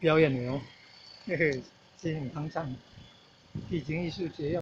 表演的哦，嘿嘿，这很肮脏，地景艺术节要。